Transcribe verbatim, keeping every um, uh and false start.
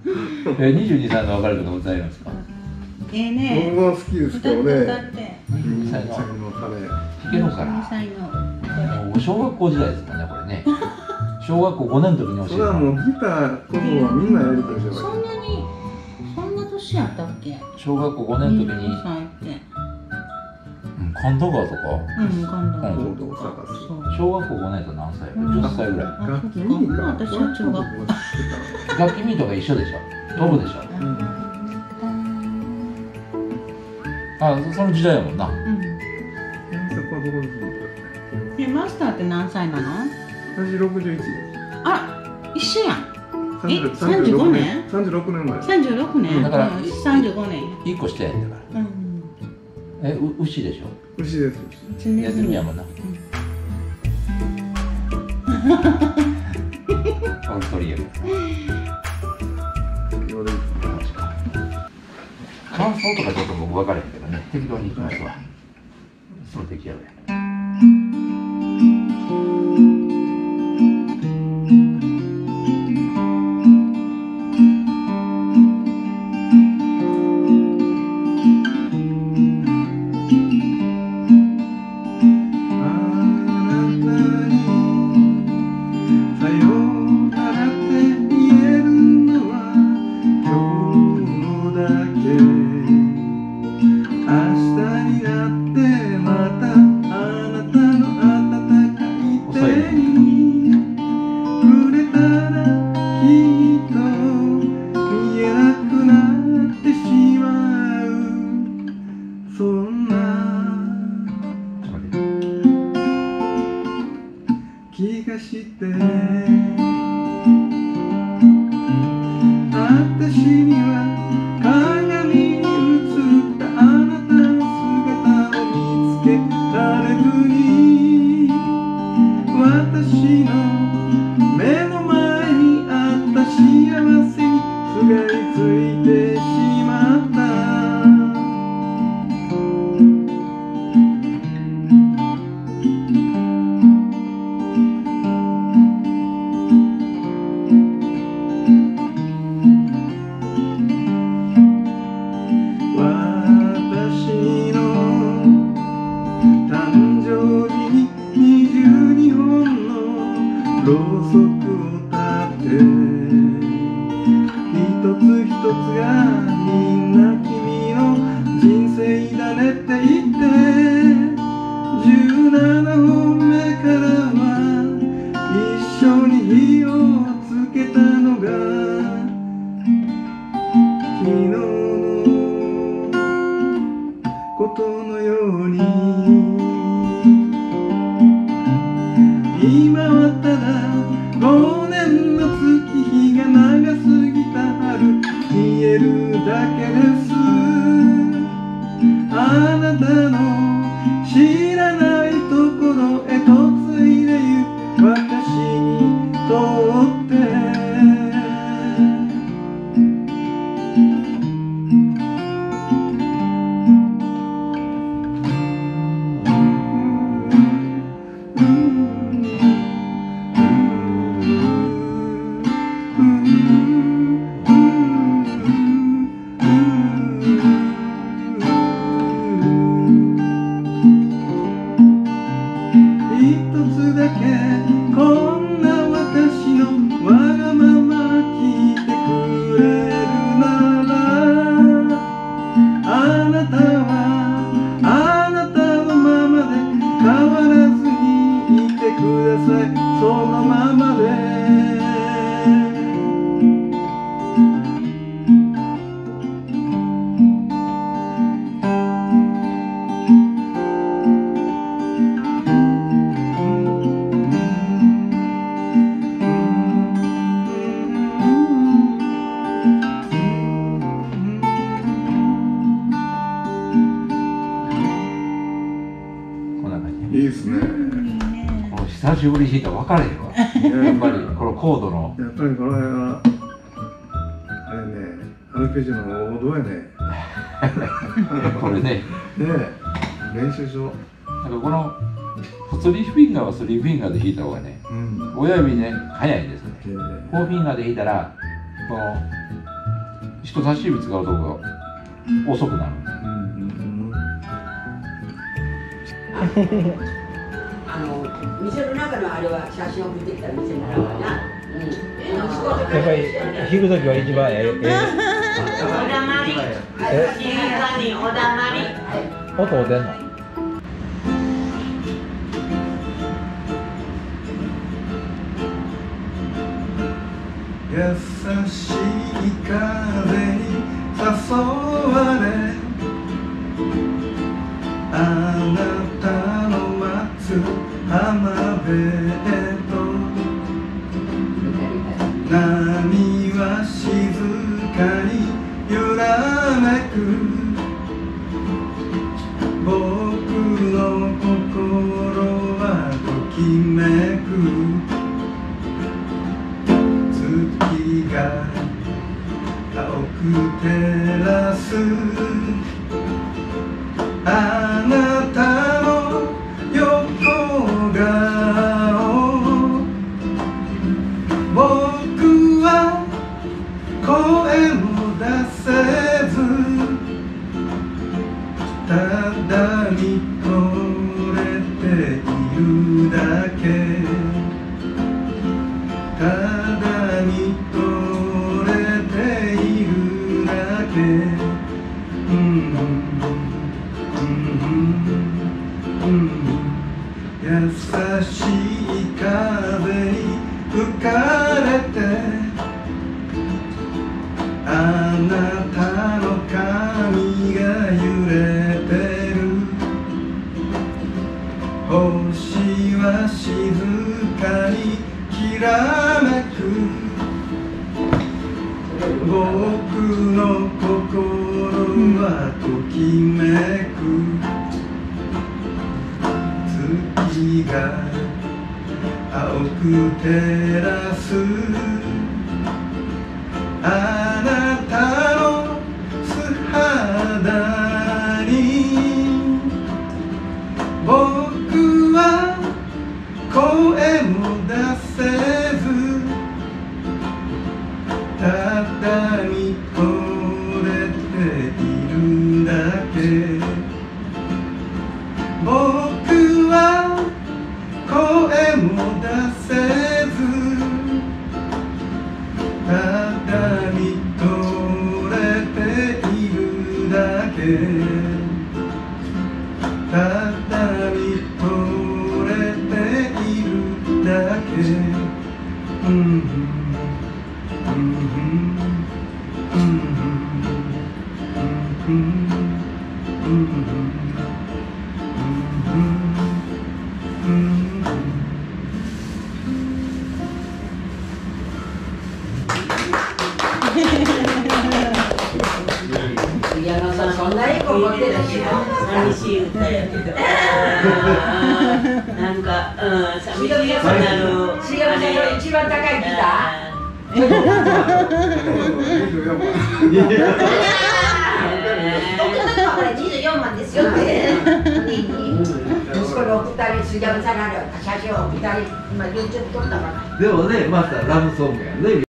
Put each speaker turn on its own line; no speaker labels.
え、にじゅうにさいの別れとか歌えるんですか？
ええね。
僕は好きですけどね。
歌って。
にじゅうにさいの
別れ。
弾けるから。
にさいの。
もう小学校時代ですもんね、これね。小学校ごねんの時に教えて
それはもうギターこそはみんなやりたいじゃない。
そんなにそんな年やったっけ？
小学校ごねんの時に。
にさいって。
神田川とか。
うん、神田川。
コードを探す。
小学校ごねんと何歳？じゅっさいぐらい。
楽器ミーか。
私は中学校。
楽器ミーとか一緒でしょ。飛ぶでしょ。あ、その時代やもんな。
検索はどこですか？
え、マスターって何歳なの？
私ろくじゅういち。
あら、一緒やん。え、
さんじゅうごねん？さんじゅうろくねん前。
さんじゅうろくねん。
だから
さんじゅうごねん。
一個してやんだから。
うん。
え、う牛でしょ。
牛です。
ネズミやもんな。俺鳥やから。感想とかちょっと僕分からへんけどね、適当にいきますわ。その適当や。久しぶりに弾いたら分からへんわ。やっぱりこのコードの。
やっぱりこれはあれね、アルペジオの王道やね。
これね。
ね練習上。
なんかこのスリーフィンガーはスリーフィンガーで弾いた方がね、うん、親指ね早いんですよね。フォーフィンガーで弾いたらこの人差し指使うとこが遅くなる。
あの店の中のあれは写真送ってきたら見せならばな。
やっぱり弾くときは一番ええ。
おだまり。静かにおだまり。
音出んの？
優しい風に誘われあなたの待つ浜辺へと波は静かに揺らめく僕の心はときめく月が青く照らすあなたの横顔僕は声も出せずただ見とれているだけただ見とれているだけ、うんうん、優しい風に吹かれてあなたの髪が揺れてる星は静かにきらめく僕の心はときめく月が青く照らすあなたの素肌に僕は声も出せずただ見とれているだけ僕は声も出せずただ見とれているだけただ見とれているだけ、うんうん
矢野さんそんないい子持ってるし
寂しい歌やけど。なんか、うん、寂しい歌の。
しげるさんの一番高いギター僕だとこれにじゅうよんまんですよって息子のお二人、杉山さんが写真をお二人今 YouTube 撮ったから
でもね、またラブソングやね。